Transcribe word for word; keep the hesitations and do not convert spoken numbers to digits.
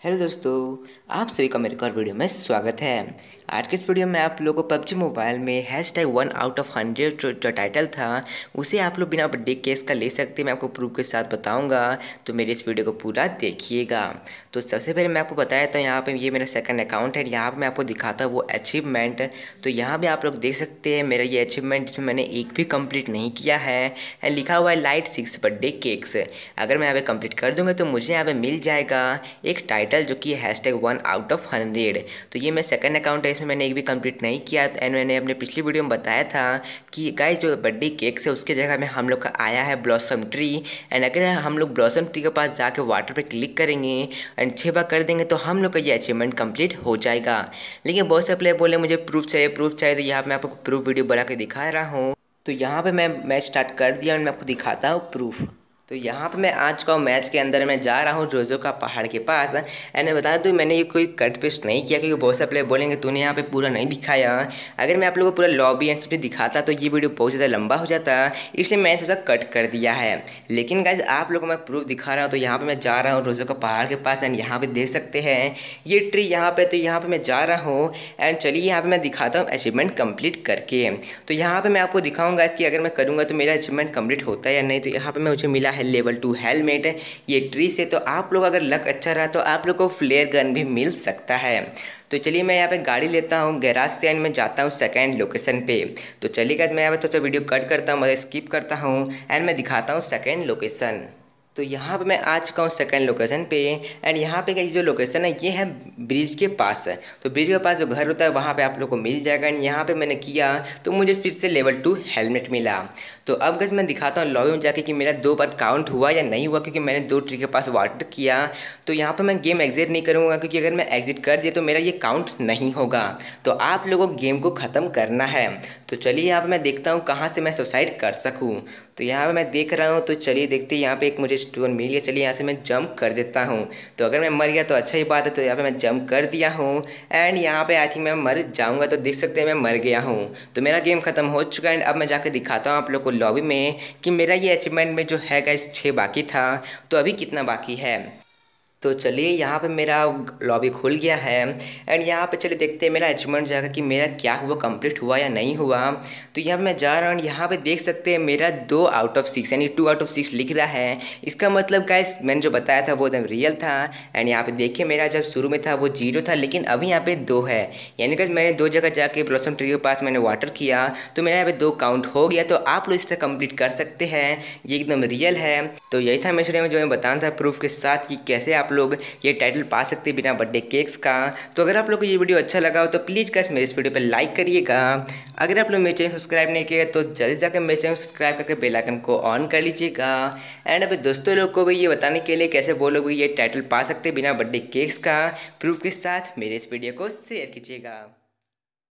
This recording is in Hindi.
हेलो दोस्तों, आप सभी का मेरे एक और वीडियो में स्वागत है। आज के इस वीडियो में आप लोगों को पबजी मोबाइल में hashtag one out of hundred जो जो टाइटल था उसे आप लोग बिना बर्थडे केस का ले सकते हैं। मैं आपको प्रूफ के साथ बताऊंगा, तो मेरे इस वीडियो को पूरा देखिएगा। तो सबसे पहले मैं आपको बताया था, यहाँ पे ये मेरा सेकंड अकाउंट है। यहाँ पर मैं आपको दिखाता हूँ वो अचीवमेंट। तो यहाँ पर आप लोग देख सकते हैं मेरा ये अचीवमेंट, जिसमें मैंने एक भी कंप्लीट नहीं किया है। एंड लिखा हुआ है लाइट सिक्स बर्थडे केक्स। अगर मैं यहाँ पे कंप्लीट कर दूंगा तो मुझे यहाँ पे मिल जाएगा एक टाइटल जो कि hashtag one out of hundred. तो ये मेरा सेकंड अकाउंट है, इसमें मैंने एक भी कंप्लीट नहीं किया। एंड मैंने अपने पिछली वीडियो में बताया था कि गाइस जो बर्थडे केक्स है उसके जगह में हम लोग का आया है ब्लॉसम ट्री। एंड अगर हम लोग ब्लॉसम ट्री के पास जाके वाटर पे क्लिक करेंगे एंड छः बार कर देंगे तो हम लोग का ये अचीवमेंट कंप्लीट हो जाएगा। लेकिन बहुत से प्लेयर बोले मुझे प्रूफ चाहिए प्रूफ चाहिए, तो यहाँ पर मैं आपको प्रूफ वीडियो बना के दिखा रहा हूँ। तो यहाँ पे मैं मैच स्टार्ट कर दिया और मैं आपको दिखाता हूँ प्रूफ। तो यहाँ पे मैं आज का मैच के अंदर मैं जा रहा हूँ रोजो का पहाड़ के पास। एंड मैं बता दूँ मैंने ये कोई कट पेस्ट नहीं किया, क्योंकि बहुत से प्लेयर बोलेंगे तूने यहाँ पे पूरा नहीं दिखाया। अगर मैं आप लोगों को पूरा लॉबी एंड सब दिखाता तो ये वीडियो बहुत ज़्यादा लंबा हो जाता, इसलिए मैंने थोड़ा कट कर दिया है। लेकिन गाइस आप लोगों को मैं प्रूफ दिखा रहा हूँ। तो यहाँ पर मैं जा रहा हूँ रोजो का पहाड़ के पास। एंड यहाँ पर देख सकते हैं ये ट्री यहाँ पर। तो यहाँ पर मैं जा रहा हूँ एंड चलिए यहाँ पर मैं दिखाता हूँ अचीवमेंट कंप्लीट करके। तो यहाँ पर मैं आपको दिखाऊँगा इसकी अगर मैं करूँगा तो मेरा अचीवमेंट कंप्लीट होता है या नहीं। तो यहाँ पर मुझे मिला है लेवल टू हेल्थ हेलमेट ये ट्री से। तो आप लोग अगर लक अच्छा रहा तो आप लोग को फ्लेयर गन भी मिल सकता है। तो चलिए मैं यहाँ पे गाड़ी लेता हूँ गैराज से एंड मैं जाता हूँ सेकंड लोकेशन पे। तो चलिए गाइस मैं यहाँ पे थोड़ा सा वीडियो कट करता हूँ, मतलब स्किप करता हूँ एंड मैं दिखाता हूँ सेकंड लोकेशन। तो यहाँ पे मैं आ चुका हूँ सेकंड लोकेशन पे। एंड यहाँ पे जो लोकेशन है ये है ब्रिज के पास। तो ब्रिज के पास जो घर होता है वहाँ पे आप लोग को मिल जाएगा। एंड यहाँ पे मैंने किया तो मुझे फिर से लेवल टू हेलमेट मिला। तो अब गैस मैं दिखाता हूँ लॉबी में जाके कि मेरा दो बार काउंट हुआ या नहीं हुआ, क्योंकि मैंने दो ट्री के पास वाटर किया। तो यहाँ पर मैं गेम एग्जिट नहीं करूँगा, क्योंकि अगर मैं एग्जिट कर दिया तो मेरा ये काउंट नहीं होगा। तो आप लोगों को गेम को ख़त्म करना है। तो चलिए यहाँ पर मैं देखता हूँ कहाँ से मैं सुसाइड कर सकूँ। तो यहाँ पे मैं देख रहा हूँ। तो चलिए देखते हैं, यहाँ पे एक मुझे स्टोन मिल गया। चलिए यहाँ से मैं जंप कर देता हूँ। तो अगर मैं मर गया तो अच्छा ही बात है। तो यहाँ पे मैं जंप कर दिया हूँ एंड यहाँ पे आई थिंक मैं मर जाऊँगा। तो देख सकते हैं मैं मर गया हूँ। तो मेरा गेम खत्म हो चुका है। एंड अब मैं जाकर दिखाता हूँ आप लोग को लॉबी में कि मेरा ये अचीवमेंट में जो है गाइस छः बाकी था, तो अभी कितना बाकी है। तो चलिए यहाँ पे मेरा लॉबी खुल गया है। एंड यहाँ पे चलिए देखते हैं मेरा अचीवमेंट जाएगा कि मेरा क्या हुआ कंप्लीट हुआ या नहीं हुआ। तो यहाँ पे मैं जा रहा हूँ, यहाँ पे देख सकते हैं मेरा दो आउट ऑफ सिक्स यानी टू आउट ऑफ सिक्स लिख रहा है। इसका मतलब गाइस मैंने जो बताया था वो एकदम रियल था। एंड यहाँ पे देखिए मेरा जब शुरू में था वो जीरो था, लेकिन अभी यहाँ पे दो है। यानी कि मैंने दो जगह जाके ब्लॉसम ट्री के पास मैंने वाटर किया तो मेरा यहाँ पे दो काउंट हो गया। तो आप लोग इसे कंप्लीट कर सकते हैं, ये एकदम रियल है। तो यही था मेरे वीडियो में जो मैं बताना था प्रूफ के साथ कि कैसे आप लोग ये टाइटल पा सकते हैं बिना बर्थडे केक्स का। तो अगर आप लोग को ये वीडियो अच्छा लगा हो तो प्लीज़ गाइस मेरे इस वीडियो पे लाइक करिएगा। अगर आप लोग मेरे चैनल सब्सक्राइब नहीं किए तो जल्दी जाकर मेरे चैनल सब्सक्राइब करके बेल आइकन को ऑन कर लीजिएगा। एंड अभी दोस्तों लोग को भी ये बताने के लिए कैसे वो लोग ये टाइटल पा सकते हैं बिना बर्थडे केक्स का, प्रूफ के साथ मेरे इस वीडियो को शेयर कीजिएगा।